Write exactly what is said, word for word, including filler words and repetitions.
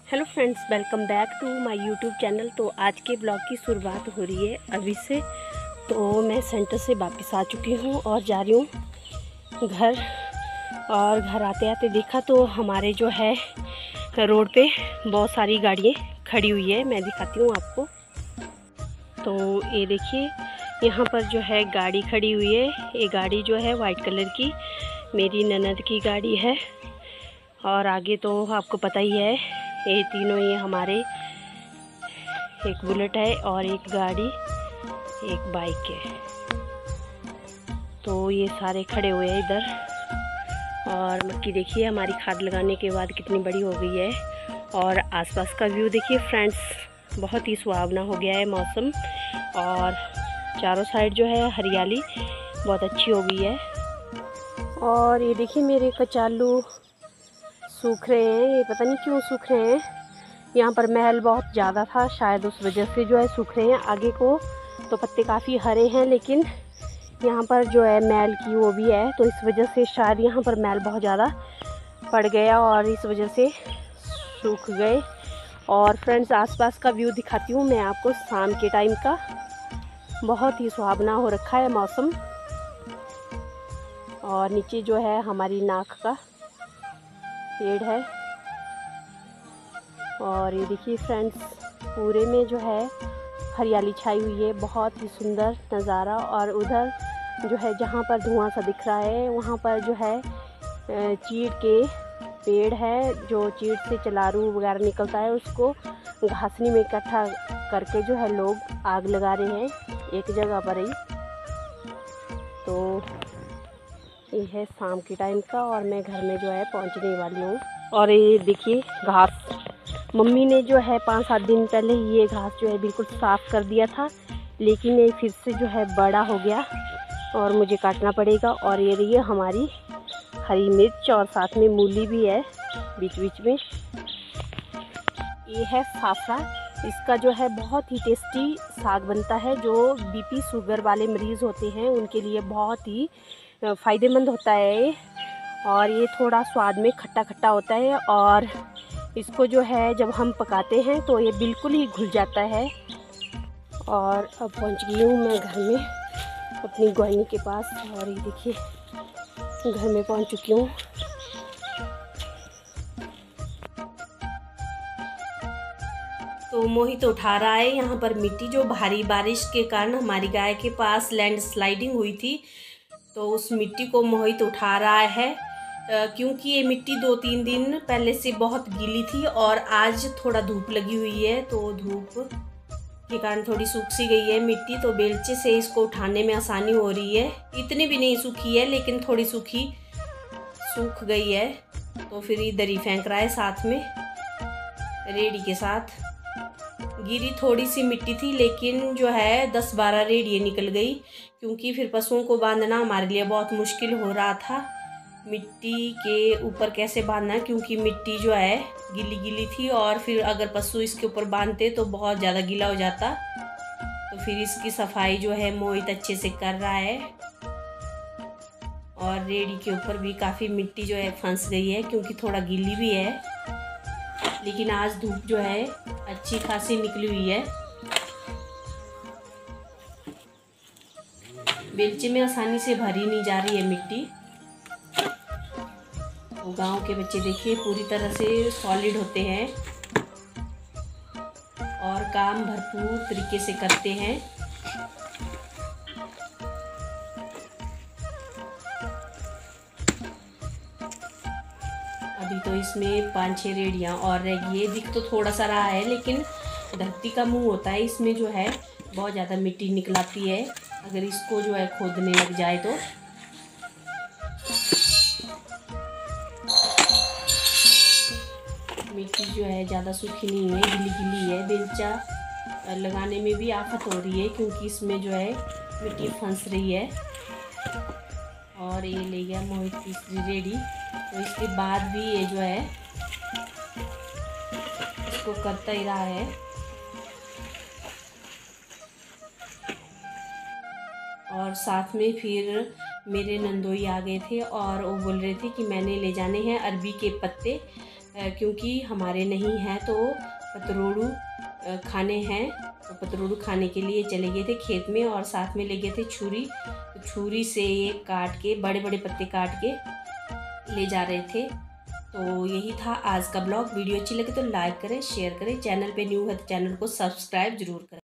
Hello friends, welcome back to my YouTube channel. तो आज के ब्लॉग की शुरुआत हो रही है अभी से। तो मैं सेंटर से वापस आ चुकी हूँ और जा रही हूँ घर। और घर आते आते देखा तो हमारे जो है रोड पे बहुत सारी गाड़ियाँ खड़ी हुई है। मैं दिखाती हूँ आपको। तो ये देखिए, यहाँ पर जो है गाड़ी खड़ी हुई है। ये गाड़ी जो है वाइट कलर की मेरी ननद की गाड़ी है। और आगे तो आपको पता ही है, ये तीनों ये हमारे, एक बुलेट है और एक गाड़ी, एक बाइक है। तो ये सारे खड़े हुए हैं इधर। और मक्की देखिए हमारी खाद लगाने के बाद कितनी बड़ी हो गई है। और आसपास का व्यू देखिए फ्रेंड्स, बहुत ही सुहावना हो गया है मौसम। और चारों साइड जो है हरियाली बहुत अच्छी हो गई है। और ये देखिए मेरे कचालू सूख रहे हैं। ये पता नहीं क्यों सूख रहे हैं। यहाँ पर महल बहुत ज़्यादा था, शायद उस वजह से जो है सूख रहे हैं। आगे को तो पत्ते काफ़ी हरे हैं, लेकिन यहाँ पर जो है मैल की वो भी है, तो इस वजह से शायद यहाँ पर मैल बहुत ज़्यादा पड़ गया और इस वजह से सूख गए। और फ्रेंड्स, आसपास का व्यू दिखाती हूँ मैं आपको शाम के टाइम का। बहुत ही सुहावना हो रखा है मौसम। और नीचे जो है हमारी नाक का पेड़ है। और ये देखिए फ्रेंड्स, पूरे में जो है हरियाली छाई हुई है, बहुत ही सुंदर नज़ारा। और उधर जो है जहाँ पर धुआं सा दिख रहा है, वहाँ पर जो है चीड़ के पेड़ है। जो चीड़ से चलारू वगैरह निकलता है, उसको घासनी में इकट्ठा करके जो है लोग आग लगा रहे हैं एक जगह पर ही। तो ये है शाम के टाइम का और मैं घर में जो है पहुंचने वाली हूँ। और ये देखिए घास, मम्मी ने जो है पाँच सात दिन पहले ये घास जो है बिल्कुल साफ़ कर दिया था, लेकिन ये फिर से जो है बड़ा हो गया और मुझे काटना पड़ेगा। और ये रही है हमारी हरी मिर्च और साथ में मूली भी है बीच बीच में। ये है फाफड़ा, इसका जो है बहुत ही टेस्टी साग बनता है। जो बीपी शुगर वाले मरीज़ होते हैं उनके लिए बहुत ही फ़ायदेमंद होता है। और ये थोड़ा स्वाद में खट्टा खट्टा होता है। और इसको जो है जब हम पकाते हैं तो ये बिल्कुल ही घुल जाता है। और अब पहुंच गई हूँ मैं घर में अपनी ग्वाइनी के पास। और ये देखिए घर में पहुंच चुकी हूँ। तो मोहित उठा रहा है यहाँ पर मिट्टी, जो भारी बारिश के कारण हमारी गाय के पास लैंड स्लाइडिंग हुई थी, तो उस मिट्टी को मोहित उठा रहा है। क्योंकि ये मिट्टी दो तीन दिन पहले से बहुत गीली थी और आज थोड़ा धूप लगी हुई है, तो धूप के कारण थोड़ी सूख सी गई है मिट्टी। तो बेलचे से इसको उठाने में आसानी हो रही है। इतनी भी नहीं सूखी है, लेकिन थोड़ी सूखी सूख गई है। तो फिर इधर ही फेंक रहा है साथ में रेडी के साथ। गिरी थोड़ी सी मिट्टी थी, लेकिन जो है दस बारह रेडियाँ निकल गई, क्योंकि फिर पशुओं को बांधना हमारे लिए बहुत मुश्किल हो रहा था। मिट्टी के ऊपर कैसे बांधना, क्योंकि मिट्टी जो है गीली गीली थी और फिर अगर पशु इसके ऊपर बांधते तो बहुत ज़्यादा गीला हो जाता। तो फिर इसकी सफाई जो है मोहित अच्छे से कर रहा है। और रेडी के ऊपर भी काफ़ी मिट्टी जो है फंस गई है, क्योंकि थोड़ा गीली भी है। लेकिन आज धूप जो है अच्छी खासी निकली हुई है। बेलचे में आसानी से भरी नहीं जा रही है मिट्टी। तो गांव के बच्चे देखिए पूरी तरह से सॉलिड होते हैं और काम भरपूर तरीके से करते हैं। अभी तो इसमें पाँच छः रेडियाँ और रह गई है। दिख तो थोड़ा सा रहा है, लेकिन धरती का मुंह होता है, इसमें जो है बहुत ज़्यादा मिट्टी निकल आती है अगर इसको जो है खोदने लग जाए तो। मिट्टी जो है ज़्यादा सूखी नहीं है, गिली गिली है। बेलचा लगाने में भी आफत हो रही है, क्योंकि इसमें जो है मिट्टी फंस रही है। और ये ले गया मोहित तीसरी रेडी। तो इसके बाद भी ये जो है इसको करता ही रहा है। और साथ में फिर मेरे नंदोई आ गए थे और वो बोल रहे थे कि मैंने ले जाने हैं अरबी के पत्ते, क्योंकि हमारे नहीं हैं तो पतरोड़ू खाने हैं, तो पतरोड़ू खाने के लिए चले गए थे खेत में और साथ में ले गए थे छुरी। तो छुरी से ये काट के बड़े बड़े पत्ते काट के ले जा रहे थे। तो यही था आज का ब्लॉग। वीडियो अच्छी लगे तो लाइक करें, शेयर करें। चैनल पे न्यू है तो चैनल को सब्सक्राइब जरूर करें।